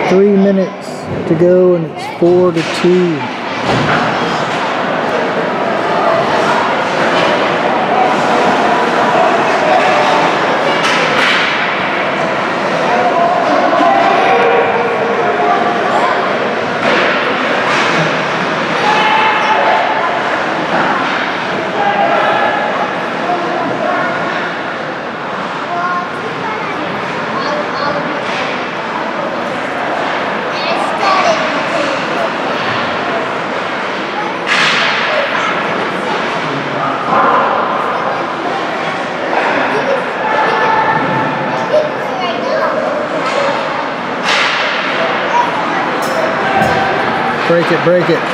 3 minutes to go, and it's 4-2. Break it, break it.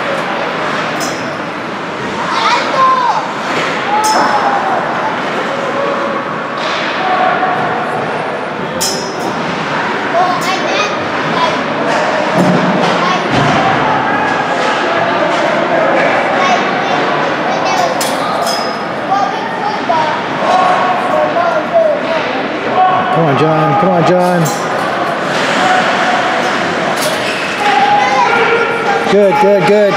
Come on, John. Come on, John. Good, good, good.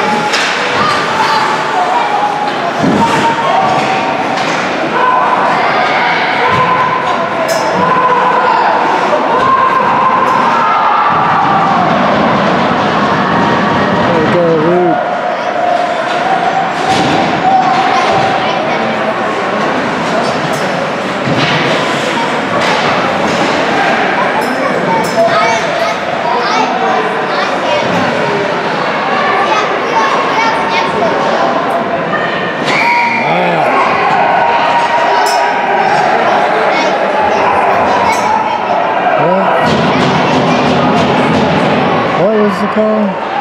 There we go, Root. What was the call?